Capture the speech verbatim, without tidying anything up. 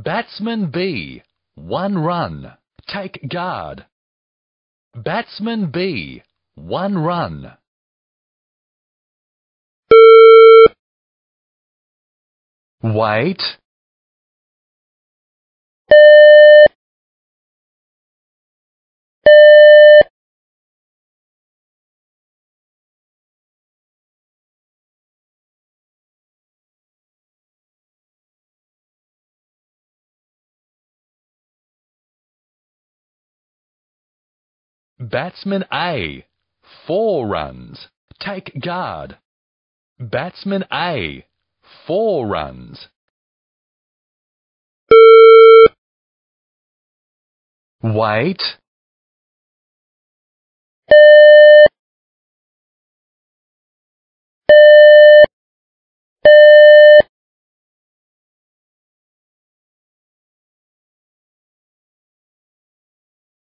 Batsman B, one run. Take guard. Batsman B, one run. Wait. Batsman A, four runs. Take guard. Batsman A, four runs. Wait.